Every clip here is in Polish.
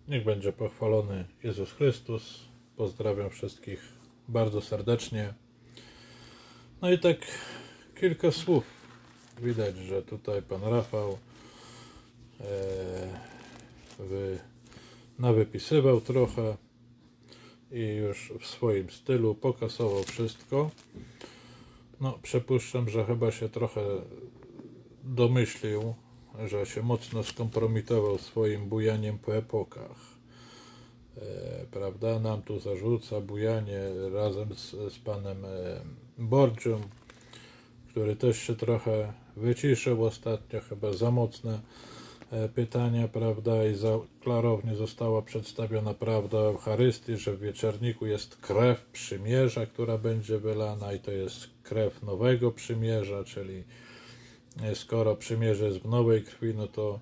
Niech będzie pochwalony Jezus Chrystus. Pozdrawiam wszystkich bardzo serdecznie. No i tak kilka słów. Widać, że tutaj pan Rafał nawypisywał trochę i już w swoim stylu pokasował wszystko. No, przypuszczam, że chyba się trochę domyślił, że się mocno skompromitował swoim bujaniem po epokach. Prawda? Nam tu zarzuca bujanie razem z panem Bordzią, który też się trochę wyciszył ostatnio, chyba za mocne pytania, prawda? I za klarownie została przedstawiona prawda o Eucharystii, że w wieczorniku jest krew przymierza, która będzie wylana i to jest krew nowego przymierza, czyli skoro przymierze jest w nowej krwi, no to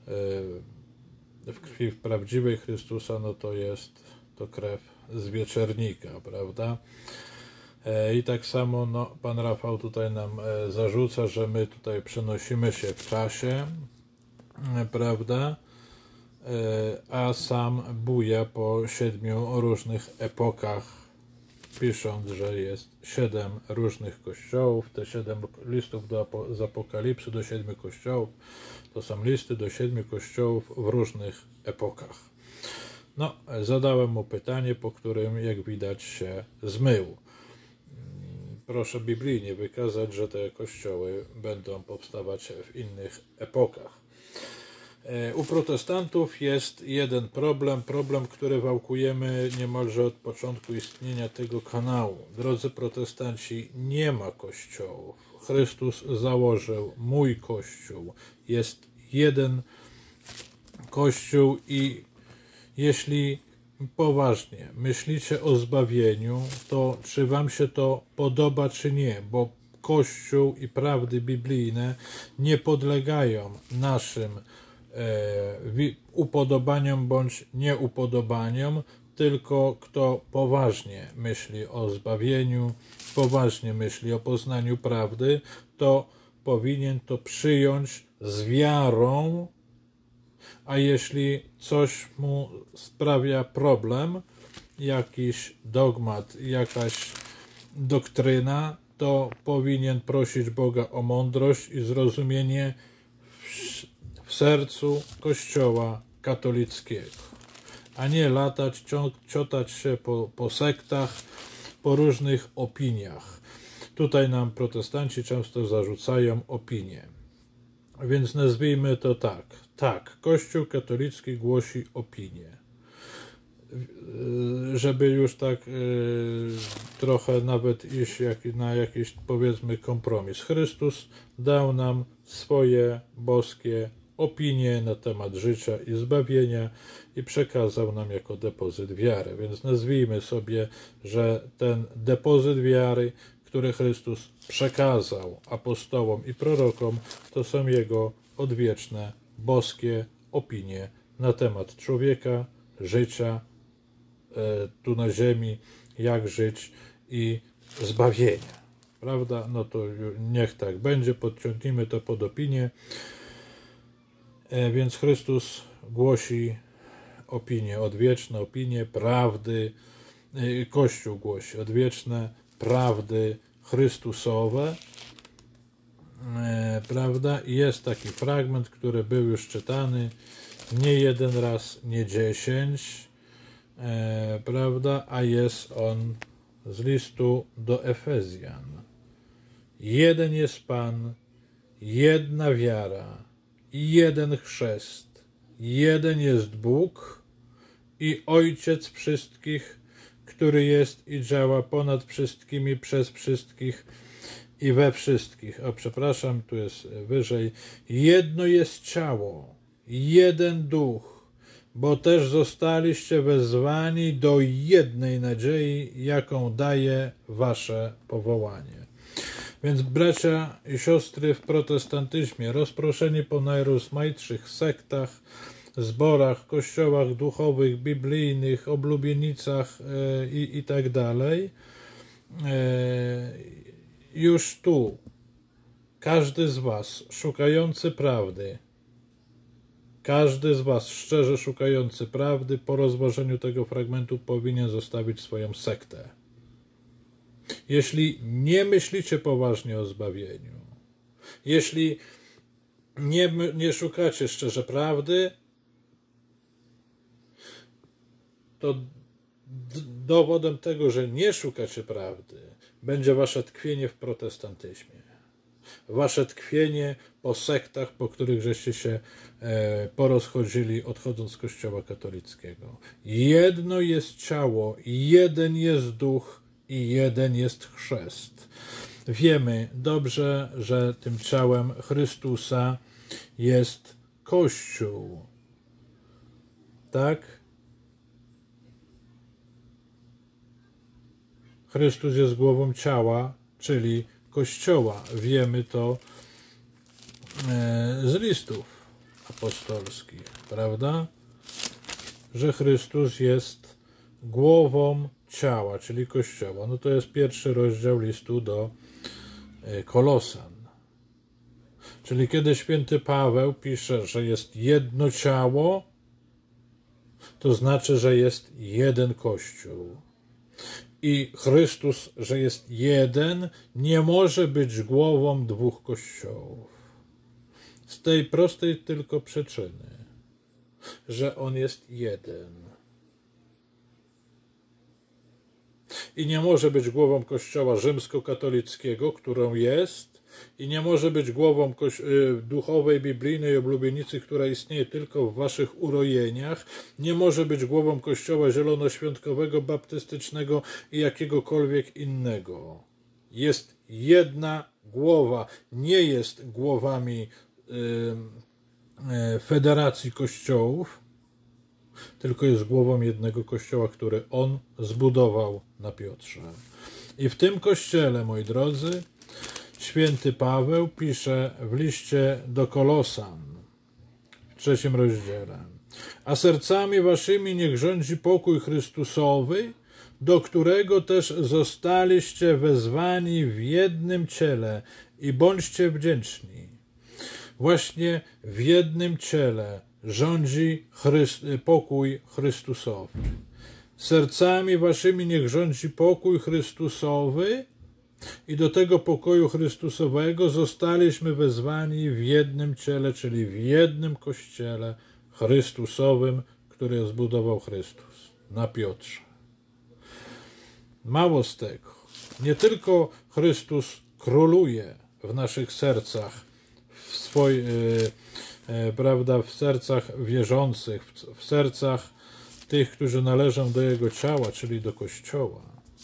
w krwi prawdziwej Chrystusa, no to jest to krew z wieczornika, prawda? I tak samo no, pan Rafał tutaj nam zarzuca, że my tutaj przenosimy się w czasie, prawda? A sam buja po 7 różnych epokach, pisząc, że jest 7 różnych kościołów. Te 7 listów z Apokalipsy do 7 kościołów to są listy do 7 kościołów w różnych epokach. No, zadałem mu pytanie, po którym, jak widać, się zmył. Proszę biblijnie wykazać, że te kościoły będą powstawać w innych epokach. U protestantów jest jeden problem, który wałkujemy niemalże od początku istnienia tego kanału. Drodzy protestanci, nie ma kościołów. Chrystus założył mój kościół. Jest jeden kościół i jeśli poważnie myślicie o zbawieniu, to czy wam się to podoba, czy nie, bo Kościół i prawdy biblijne nie podlegają naszym upodobaniom bądź nieupodobaniom, tylko kto poważnie myśli o zbawieniu, poważnie myśli o poznaniu prawdy, to powinien to przyjąć z wiarą, a jeśli coś mu sprawia problem, jakiś dogmat, jakaś doktryna, to powinien prosić Boga o mądrość i zrozumienie w sercu Kościoła katolickiego, a nie latać, ciotać się po sektach, po różnych opiniach. Tutaj nam protestanci często zarzucają opinie. Więc nazwijmy to tak. Tak, Kościół katolicki głosi opinię. Żeby już tak trochę nawet iść na jakiś, powiedzmy, kompromis. Chrystus dał nam swoje boskie opinie na temat życia i zbawienia i przekazał nam jako depozyt wiary. Więc nazwijmy sobie, że ten depozyt wiary, który Chrystus przekazał apostołom i prorokom, to są jego odwieczne, boskie opinie na temat człowieka, życia tu na ziemi, jak żyć i zbawienia. Prawda? No to niech tak będzie, podciągnijmy to pod opinię. Więc Chrystus głosi opinie odwieczne, opinie prawdy, Kościół głosi odwieczne prawdy Chrystusowe, prawda? I jest taki fragment, który był już czytany nie jeden raz, nie 10, prawda? A jest on z listu do Efezjan. Jeden jest Pan, jedna wiara, jeden chrzest, jeden jest Bóg i Ojciec wszystkich, który jest i działa ponad wszystkimi, przez wszystkich i we wszystkich. O, przepraszam, tu jest wyżej. Jedno jest ciało, jeden duch, bo też zostaliście wezwani do jednej nadziei, jaką daje wasze powołanie. Więc bracia i siostry w protestantyzmie, rozproszeni po najrozmaitszych sektach, zborach, kościołach duchowych, biblijnych, oblubienicach i tak dalej, już tu każdy z was szukający prawdy, Każdy z was szczerze szukający prawdy po rozważeniu tego fragmentu powinien zostawić swoją sektę. Jeśli nie myślicie poważnie o zbawieniu, jeśli nie szukacie szczerze prawdy, to dowodem tego, że nie szukacie prawdy, będzie wasze tkwienie w protestantyzmie. Wasze tkwienie po sektach, po których żeście się porozchodzili, odchodząc z Kościoła katolickiego. Jedno jest ciało, jeden jest duch i jeden jest chrzest. Wiemy dobrze, że tym ciałem Chrystusa jest Kościół. Tak? Chrystus jest głową ciała, czyli Kościoła. Wiemy to z listów apostolskich, prawda? Że Chrystus jest głową ciała, czyli Kościoła. No to jest pierwszy rozdział listu do Kolosan. Czyli kiedy święty Paweł pisze, że jest jedno ciało, to znaczy, że jest jeden Kościół. I Chrystus, że jest jeden, nie może być głową dwóch kościołów. Z tej prostej tylko przyczyny, że On jest jeden. I nie może być głową Kościoła rzymskokatolickiego, którą jest, i nie może być głową duchowej, biblijnej oblubienicy, która istnieje tylko w waszych urojeniach. Nie może być głową Kościoła zielonoświątkowego, baptystycznego i jakiegokolwiek innego. Jest jedna głowa. Nie jest głowami federacji kościołów, tylko jest głową jednego Kościoła, który On zbudował na Piotrze. I w tym Kościele, moi drodzy, święty Paweł pisze w liście do Kolosan w 3 rozdziale: a sercami waszymi niech rządzi pokój Chrystusowy, do którego też zostaliście wezwani w jednym ciele i bądźcie wdzięczni. Właśnie w jednym ciele rządzi pokój Chrystusowy. Sercami waszymi niech rządzi pokój Chrystusowy, i do tego pokoju Chrystusowego zostaliśmy wezwani w jednym ciele, czyli w jednym Kościele Chrystusowym, który zbudował Chrystus na Piotrze. Mało z tego. Nie tylko Chrystus króluje w naszych sercach, w sercach wierzących, w sercach tych, którzy należą do Jego ciała, czyli do Kościoła.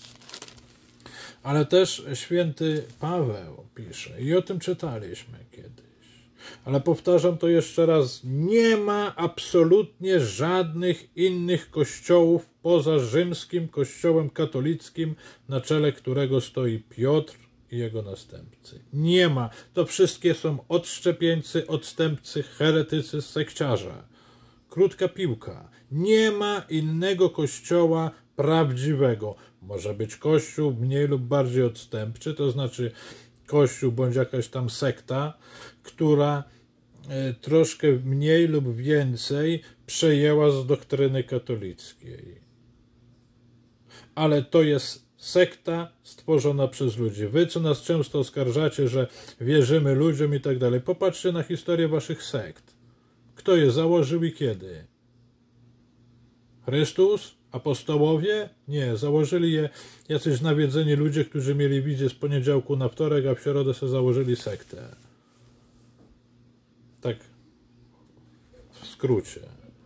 Ale też święty Paweł pisze, i o tym czytaliśmy kiedyś, ale powtarzam to jeszcze raz, nie ma absolutnie żadnych innych kościołów poza rzymskim kościołem katolickim, na czele którego stoi Piotr i jego następcy. Nie ma. To wszystkie są odszczepieńcy, odstępcy, heretycy, sekciarze. Krótka piłka. Nie ma innego kościoła prawdziwego. Może być kościół mniej lub bardziej odstępczy, to znaczy kościół bądź jakaś tam sekta, która troszkę mniej lub więcej przejęła z doktryny katolickiej. Ale to jest sekta stworzona przez ludzi. Wy, co nas często oskarżacie, że wierzymy ludziom i tak dalej, popatrzcie na historię waszych sekt. Kto je założył i kiedy? Chrystus? Apostołowie? Nie, założyli je jacyś nawiedzeni ludzie, którzy mieli wizję z poniedziałku na wtorek, a w środę sobie założyli sektę. Tak w skrócie.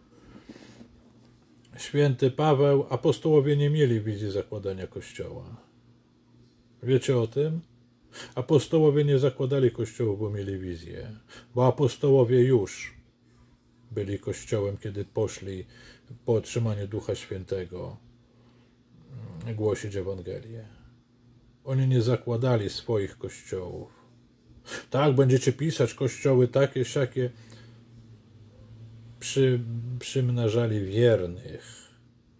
Święty Paweł, apostołowie nie mieli wizji zakładania kościoła. Wiecie o tym? Apostołowie nie zakładali kościołów, bo mieli wizję. Bo apostołowie już byli kościołem, kiedy poszli po otrzymaniu Ducha Świętego głosić Ewangelię. Oni nie zakładali swoich kościołów. Tak, będziecie pisać kościoły takie, siakie. Przymnażali wiernych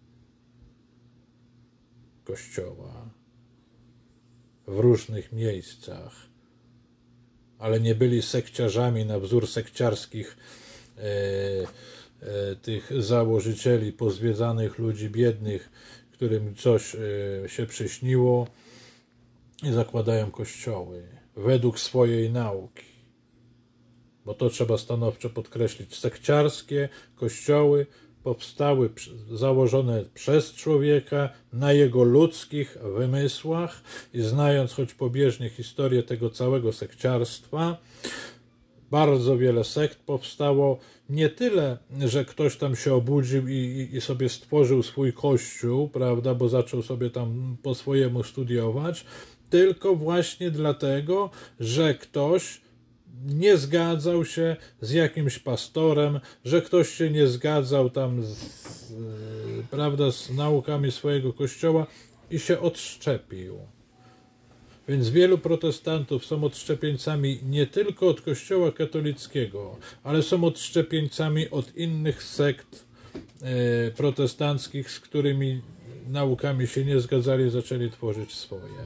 Kościoła w różnych miejscach, ale nie byli sekciarzami na wzór sekciarskich tych założycieli, pozwiedzanych ludzi biednych, którym coś się przyśniło i zakładają kościoły według swojej nauki. Bo to trzeba stanowczo podkreślić. Sekciarskie kościoły powstały, założone przez człowieka na jego ludzkich wymysłach i znając choć pobieżnie historię tego całego sekciarstwa, bardzo wiele sekt powstało nie tyle, że ktoś tam się obudził i sobie stworzył swój kościół, prawda, bo zaczął sobie tam po swojemu studiować, tylko właśnie dlatego, że ktoś nie zgadzał się z jakimś pastorem, że ktoś się nie zgadzał tam prawda, z naukami swojego kościoła i się odszczepił. Więc wielu protestantów są odszczepieńcami nie tylko od kościoła katolickiego, ale są odszczepieńcami od innych sekt protestanckich, z którymi naukami się nie zgadzali, zaczęli tworzyć swoje.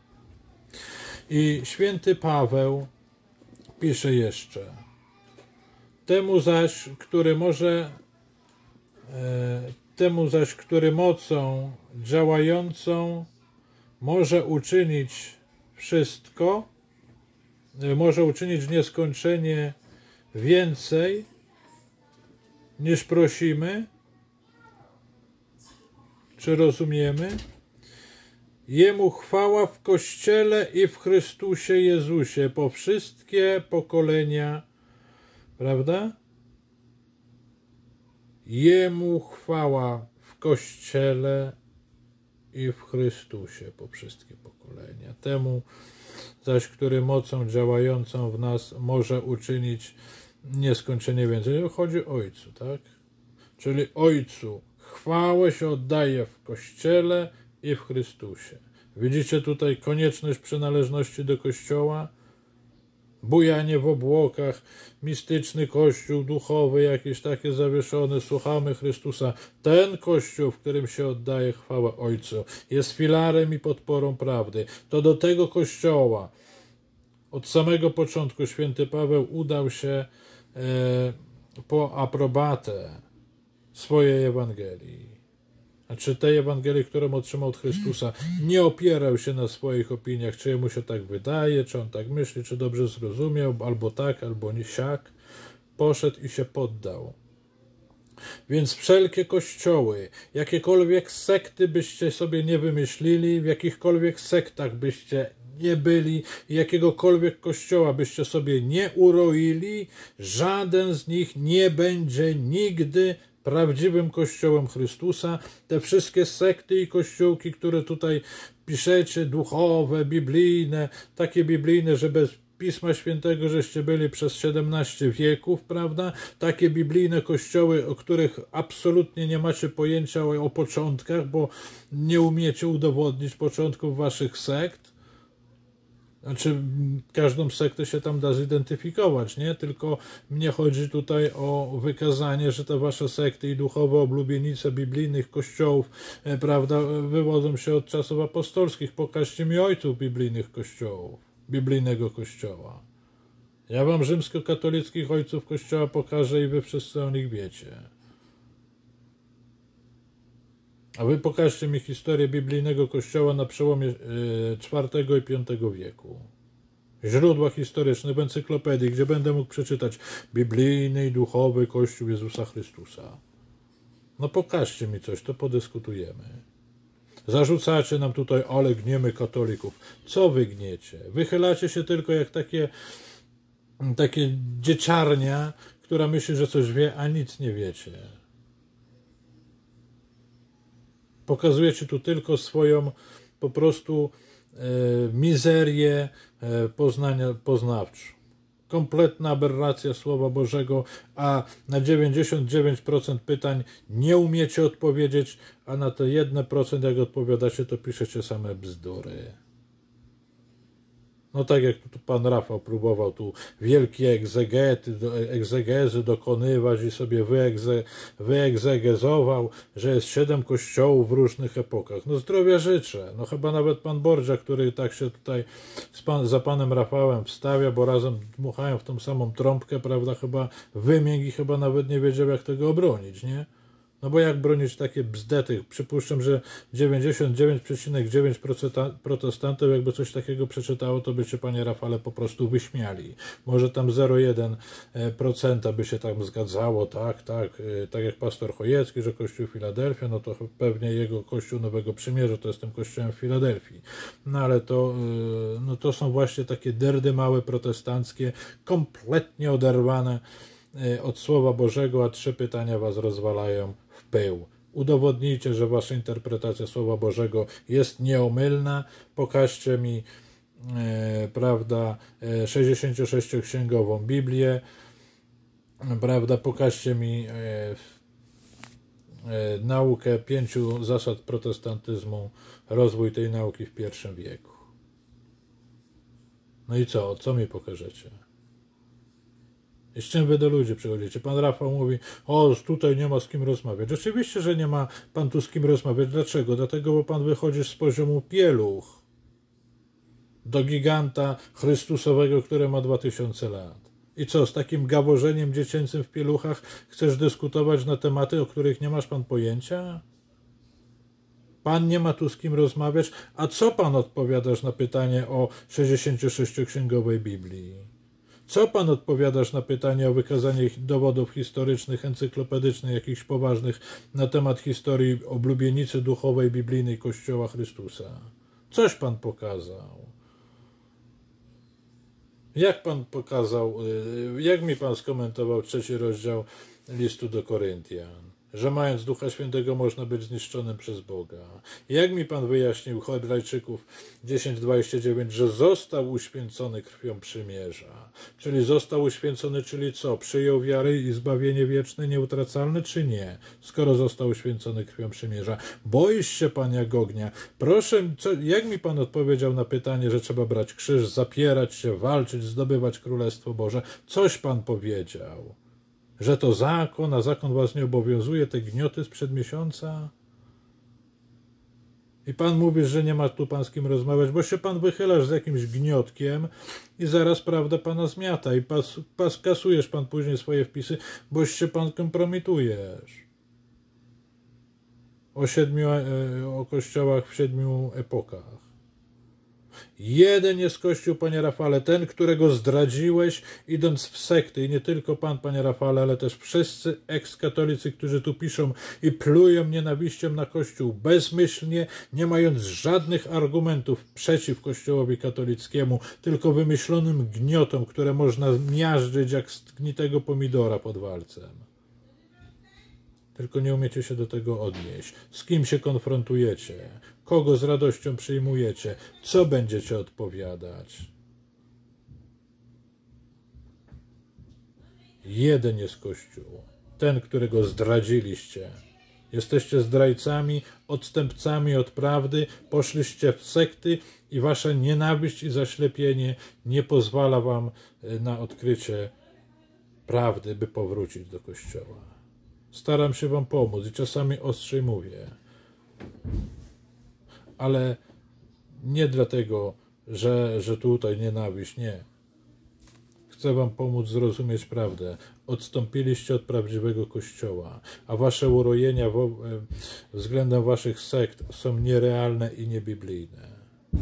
I święty Paweł pisze jeszcze: temu zaś, który mocą działającą może uczynić wszystko, może uczynić nieskończenie więcej niż prosimy, czy rozumiemy. Jemu chwała w Kościele i w Chrystusie Jezusie po wszystkie pokolenia, prawda? Jemu chwała w Kościele i w Chrystusie po wszystkie pokolenia. Temu zaś, który mocą działającą w nas może uczynić nieskończenie więcej. Chodzi o Ojcu, tak? Czyli Ojcu chwałę się oddaje w Kościele i w Chrystusie. Widzicie tutaj konieczność przynależności do Kościoła? Bujanie w obłokach, mistyczny Kościół, duchowy, jakieś takie zawieszone, słuchamy Chrystusa. Ten Kościół, w którym się oddaje chwałę Ojcu, jest filarem i podporą prawdy. To do tego Kościoła od samego początku święty Paweł udał się po aprobatę swojej Ewangelii. Znaczy tej Ewangelii, którą otrzymał od Chrystusa, nie opierał się na swoich opiniach, czy jemu się tak wydaje, czy on tak myśli, czy dobrze zrozumiał, albo tak, albo nie siak. Poszedł i się poddał. Więc wszelkie kościoły, jakiekolwiek sekty byście sobie nie wymyślili, w jakichkolwiek sektach byście nie byli, jakiegokolwiek kościoła byście sobie nie uroili, żaden z nich nie będzie nigdy prawdziwym Kościołem Chrystusa. Te wszystkie sekty i kościółki, które tutaj piszecie, duchowe, biblijne, takie biblijne, że bez Pisma Świętego żeście byli przez 17 wieków, prawda? Takie biblijne kościoły, o których absolutnie nie macie pojęcia o początkach, bo nie umiecie udowodnić początków waszych sekt. Znaczy, każdą sektę się tam da zidentyfikować, nie? Tylko mnie chodzi tutaj o wykazanie, że te wasze sekty i duchowe oblubienice biblijnych kościołów, prawda, wywodzą się od czasów apostolskich. Pokażcie mi ojców biblijnych kościołów, biblijnego kościoła. Ja wam rzymskokatolickich ojców kościoła pokażę i wy wszyscy o nich wiecie. A wy pokażcie mi historię biblijnego kościoła na przełomie IV i V wieku. Źródła historyczne w encyklopedii, gdzie będę mógł przeczytać biblijny i duchowy Kościół Jezusa Chrystusa. No pokażcie mi coś, to podyskutujemy. Zarzucacie nam tutaj, ale gniemy katolików. Co wy gniecie? Wychylacie się tylko jak takie dzieciarnia, która myśli, że coś wie, a nic nie wiecie. Pokazujecie tu tylko swoją po prostu mizerię poznawczą. Kompletna aberracja Słowa Bożego, a na 99% pytań nie umiecie odpowiedzieć, a na te 1% jak odpowiadacie, to piszecie same bzdury. No tak jak tu pan Rafał próbował tu wielkie egzegezy dokonywać i sobie wyegzegezował, że jest 7 kościołów w różnych epokach. No zdrowia życzę. No chyba nawet pan Bordzia, który tak się tutaj za panem Rafałem wstawia, bo razem dmuchają w tą samą trąbkę, prawda, chyba wymiękł i chyba nawet nie wiedział, jak tego obronić, nie? No bo jak bronić takie bzdety? Przypuszczam, że 99,9% protestantów, jakby coś takiego przeczytało, to by się, panie Rafale, po prostu wyśmiali. Może tam 0,1% by się tam zgadzało, tak jak pastor Chojecki, że Kościół Filadelfia, no to pewnie jego Kościół Nowego Przymierza to jest tym Kościołem w Filadelfii. No ale to, no to są właśnie takie derdy małe protestanckie, kompletnie oderwane od Słowa Bożego, a 3 pytania was rozwalają w pył. Udowodnijcie, że wasza interpretacja Słowa Bożego jest nieomylna. Pokażcie mi, prawda, 66-księgową Biblię, prawda, pokażcie mi naukę 5 zasad protestantyzmu, rozwój tej nauki w I wieku. No i co mi pokażecie? I z czym wy do ludzi przychodzicie? Pan Rafał mówi, o, tutaj nie ma z kim rozmawiać. Oczywiście, że nie ma pan tu z kim rozmawiać. Dlaczego? Dlatego, bo pan wychodzisz z poziomu pieluch do giganta Chrystusowego, który ma 2000 lat. I co, z takim gaworzeniem dziecięcym w pieluchach chcesz dyskutować na tematy, o których nie masz pan pojęcia? Pan nie ma tu z kim rozmawiać, a co pan odpowiadasz na pytanie o 66-księgowej Biblii? Co pan odpowiadasz na pytanie o wykazanie dowodów historycznych, encyklopedycznych, jakichś poważnych na temat historii oblubienicy duchowej, biblijnej Kościoła Chrystusa? Coś pan pokazał. Jak pan pokazał, jak mi pan skomentował 3 rozdział listu do Koryntian? Że mając Ducha Świętego można być zniszczonym przez Boga. Jak mi pan wyjaśnił Hebrajczyków 10:29, że został uświęcony krwią przymierza? Czyli został uświęcony, czyli co? Przyjął wiarę i zbawienie wieczne, nieutracalne, czy nie? Skoro został uświęcony krwią przymierza. Boisz się pan jak ognia. Proszę, jak mi pan odpowiedział na pytanie, że trzeba brać krzyż, zapierać się, walczyć, zdobywać Królestwo Boże? Coś pan powiedział. Że to zakon, a zakon was nie obowiązuje, te gnioty sprzed miesiąca? I pan mówi, że nie ma tu pan z kim rozmawiać, bo się pan wychylasz z jakimś gniotkiem i zaraz prawda pana zmiata i kasujesz pan później swoje wpisy, boś się pan kompromitujesz. O kościołach w 7 epokach. Jeden jest Kościół, panie Rafale, ten, którego zdradziłeś, idąc w sekty. I nie tylko pan, panie Rafale, ale też wszyscy ekskatolicy, którzy tu piszą i plują nienawiścią na Kościół bezmyślnie, nie mając żadnych argumentów przeciw Kościołowi katolickiemu, tylko wymyślonym gniotom, które można miażdżyć jak zgnitego pomidora pod walcem. Tylko nie umiecie się do tego odnieść. Z kim się konfrontujecie? Kogo z radością przyjmujecie? Co będziecie odpowiadać? Jeden jest Kościół. Ten, którego zdradziliście. Jesteście zdrajcami, odstępcami od prawdy, poszliście w sekty i wasza nienawiść i zaślepienie nie pozwala wam na odkrycie prawdy, by powrócić do Kościoła. Staram się wam pomóc i czasami ostrzej mówię. Ale nie dlatego, że tutaj nienawiść, nie. Chcę wam pomóc zrozumieć prawdę. Odstąpiliście od prawdziwego Kościoła, a wasze urojenia względem waszych sekt są nierealne i niebiblijne.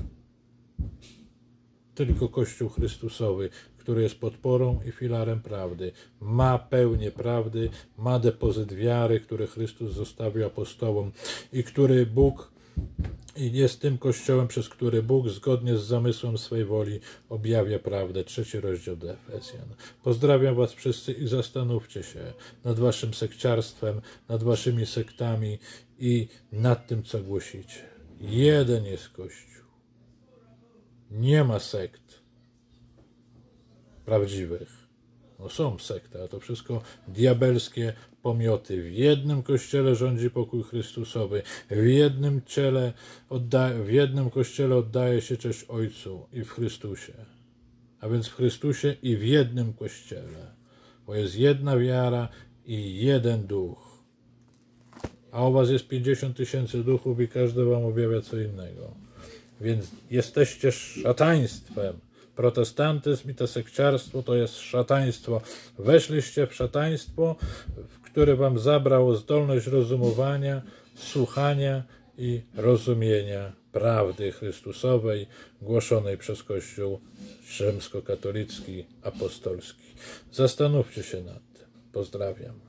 Tylko Kościół Chrystusowy, który jest podporą i filarem prawdy, ma pełnię prawdy, ma depozyt wiary, który Chrystus zostawił apostołom i który Bóg jest tym Kościołem, przez który Bóg zgodnie z zamysłem swej woli objawia prawdę. 3 rozdział do Efezjan. Pozdrawiam was wszyscy i zastanówcie się nad waszym sekciarstwem, nad waszymi sektami i nad tym, co głosicie. Jeden jest Kościół. Nie ma sekt prawdziwych. No są sekty, a to wszystko diabelskie pomioty. W jednym kościele rządzi pokój Chrystusowy, w jednym kościele oddaje się cześć Ojcu i w Chrystusie. A więc w Chrystusie i w jednym kościele. Bo jest jedna wiara i jeden duch. A u was jest 50 000 duchów i każdy wam objawia co innego. Więc jesteście szataństwem. Protestantyzm i to sekciarstwo to jest szataństwo. Weszliście w szataństwo, które wam zabrało zdolność rozumowania, słuchania i rozumienia prawdy Chrystusowej głoszonej przez Kościół rzymskokatolicki, apostolski. Zastanówcie się nad tym. Pozdrawiam.